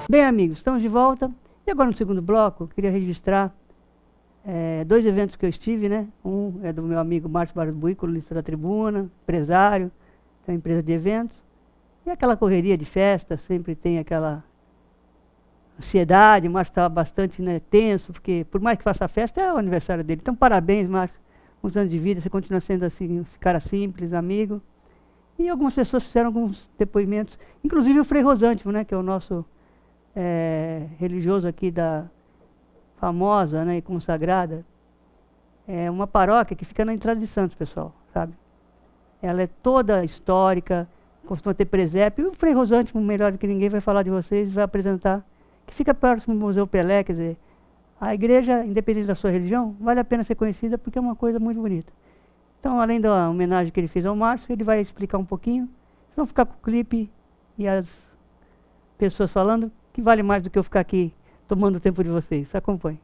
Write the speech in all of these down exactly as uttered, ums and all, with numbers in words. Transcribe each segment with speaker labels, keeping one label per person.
Speaker 1: Bem, amigos, estamos de volta. E agora no segundo bloco, eu queria registrar é, dois eventos que eu estive, né? Um é do meu amigo Márcio Barbuí, colunista da Tribuna, empresário, tem uma empresa de eventos. E aquela correria de festa, sempre tem aquela ansiedade. O Márcio estava bastante, né, tenso, porque por mais que faça a festa, é o aniversário dele. Então, parabéns, Márcio. Muitos anos de vida, você continua sendo assim, esse cara simples, amigo. E algumas pessoas fizeram alguns depoimentos, inclusive o Frei Rosântimo, né, que é o nosso é, religioso aqui da famosa, né, e consagrada. É uma paróquia que fica na entrada de Santos, pessoal, sabe? Ela é toda histórica, costuma ter presépio. E o Frei Rosântimo, melhor do que ninguém, vai falar de vocês, vai apresentar, que fica próximo do Museu Pelé, quer dizer, a igreja, independente da sua religião, vale a pena ser conhecida porque é uma coisa muito bonita. Então, além da homenagem que ele fez ao Márcio, ele vai explicar um pouquinho. Vocês vão ficar com o clipe e as pessoas falando, que vale mais do que eu ficar aqui tomando o tempo de vocês. Acompanhe.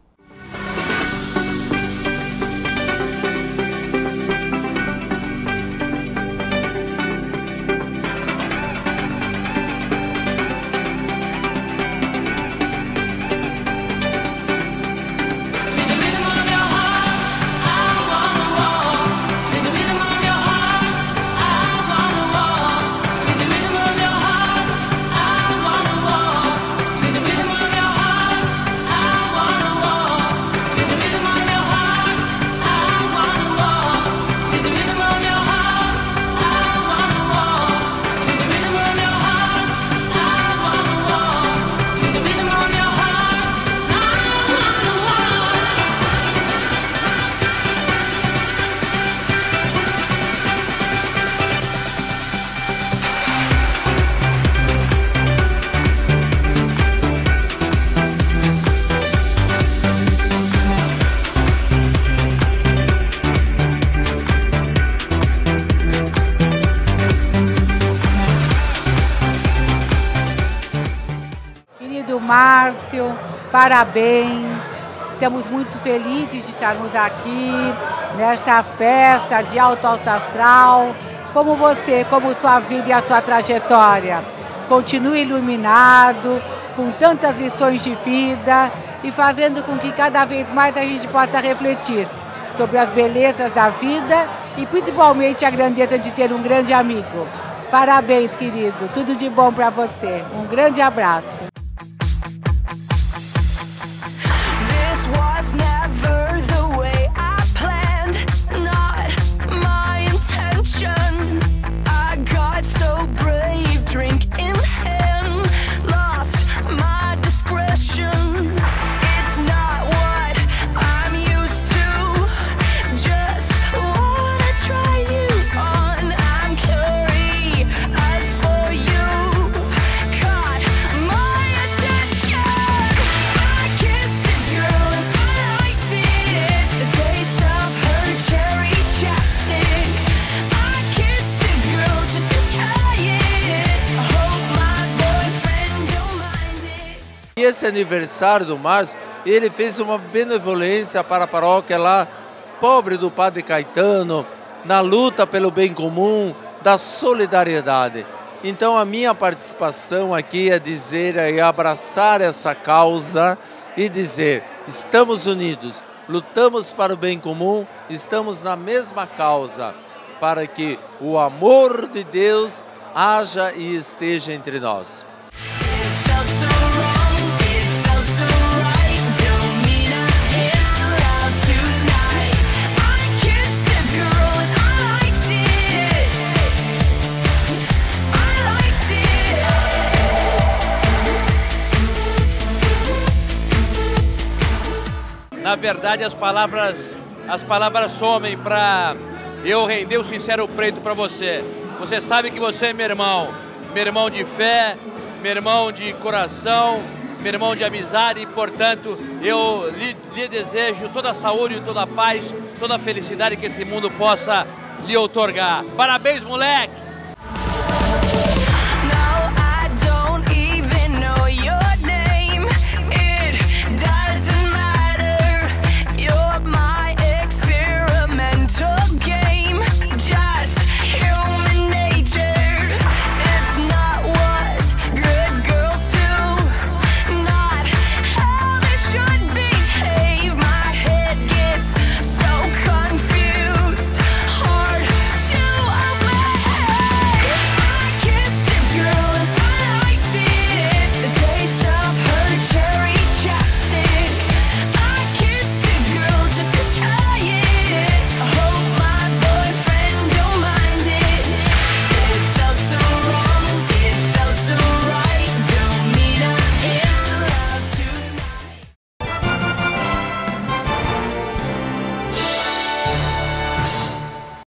Speaker 2: Márcio, parabéns, estamos muito felizes de estarmos aqui nesta festa de alto alto astral. Como você, como sua vida e a sua trajetória, continue iluminado, com tantas lições de vida e fazendo com que cada vez mais a gente possa refletir sobre as belezas da vida e principalmente a grandeza de ter um grande amigo. Parabéns, querido, tudo de bom para você, um grande abraço.
Speaker 3: Esse aniversário do Márcio, ele fez uma benevolência para a paróquia lá, pobre do Padre Caetano, na luta pelo bem comum, da solidariedade. Então a minha participação aqui é dizer, é abraçar essa causa e dizer, estamos unidos, lutamos para o bem comum, estamos na mesma causa, para que o amor de Deus haja e esteja entre nós.
Speaker 4: Na verdade, as palavras, as palavras somem para eu render o sincero preto para você. Você sabe que você é meu irmão, meu irmão de fé, meu irmão de coração, meu irmão de amizade e, portanto, eu lhe, lhe desejo toda a saúde, toda a paz, toda a felicidade que esse mundo possa lhe outorgar. Parabéns, moleque!